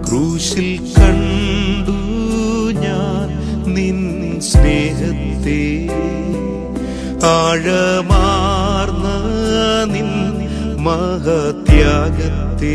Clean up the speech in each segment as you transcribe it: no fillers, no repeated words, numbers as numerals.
ക്രൂശിൽ കണ്ടു ഞാൻ നിൻ സ്നേഹത്തെ, ആഴമാർന്ന നിൻ മഹത്യാഗത്തെ.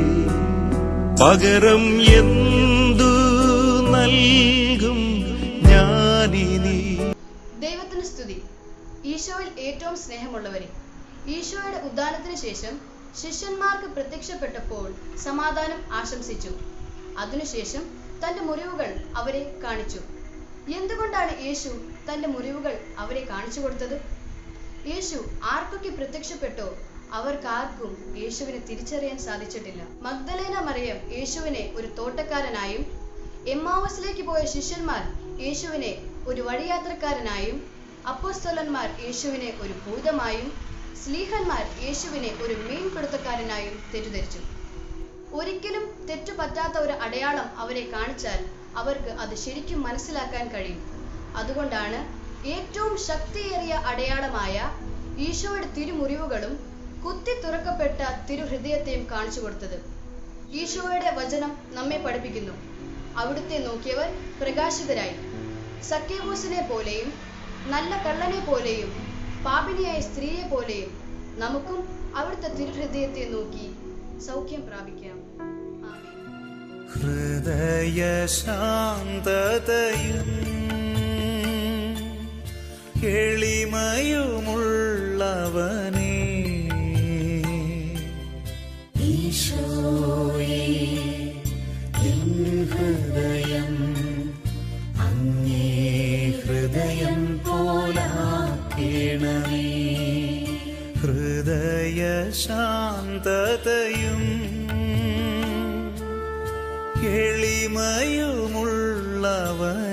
പകരം എന്തു നൽകും ഞാനിനി? ദൈവത്തിന് സ്തുതി. ഈശോയിൽ ഏറ്റവും സ്നേഹമുള്ളവരെ, ഈശോയുടെ ഉദ്ധാനത്തിന് ശേഷം ശിഷ്യന്മാർക്ക് പ്രത്യക്ഷപ്പെട്ടപ്പോൾ സമാധാനം ആശംസിച്ചു. അതിനുശേഷം തന്റെ മുറിവുകൾ അവരെ കാണിച്ചു. എന്തുകൊണ്ടാണ് യേശു തന്റെ മുറിവുകൾ അവരെ കാണിച്ചു കൊടുത്തത്? യേശു ആർക്കൊക്കെ പ്രത്യക്ഷപ്പെട്ടോ അവർക്കാർക്കും യേശുവിനെ തിരിച്ചറിയാൻ സാധിച്ചിട്ടില്ല. മഗ്ദലേന മറിയം യേശുവിനെ ഒരു തോട്ടക്കാരനായും, എമ്മാവസിലേക്ക് പോയ ശിഷ്യന്മാർ യേശുവിനെ ഒരു വഴിയാത്രക്കാരനായും, അപ്പോസ്തലന്മാർ യേശുവിനെ ഒരു ഭൂതമായും, സ്ലീഹന്മാർ യേശുവിനെ ഒരു മീൻപിടുത്തക്കാരനായും തെറ്റിദ്ധരിച്ചു. ഒരിക്കലും തെറ്റുപറ്റാത്ത ഒരു അടയാളം അവരെ കാണിച്ചാൽ അവർക്ക് അത് ശരിക്കും മനസ്സിലാക്കാൻ കഴിയും. അതുകൊണ്ടാണ് ഏറ്റവും ശക്തിയേറിയ അടയാളമായ ഈശോയുടെ തിരുമുറിവുകളും കുത്തി തുറക്കപ്പെട്ട തിരുഹൃദയത്തെയും കാണിച്ചു കൊടുത്തത്. ഈശോയുടെ വചനം നമ്മെ പഠിപ്പിക്കുന്നു, അവിടുത്തെ നോക്കിയവർ പ്രകാശിതരായി. സക്കേവൂസിനെ പോലെയും നല്ല കള്ളനെ പോലെയും പാപിനിയായ സ്ത്രീയെ പോലെയും നമുക്കും അവിടുത്തെ തിരുഹൃദയത്തെ നോക്കി സൗഖ്യം പ്രാപിക്കാം. ഹൃദയ ശാന്തതയും എളിമയുമുള്ളവനേ, ഈശോയേ എൻ ഹൃദയം അങ്ങേ ഹൃദയം പോലാക്കണമേ. ഹൃദയ ശാന്തതയും എളിമയുമുള്ളവൻ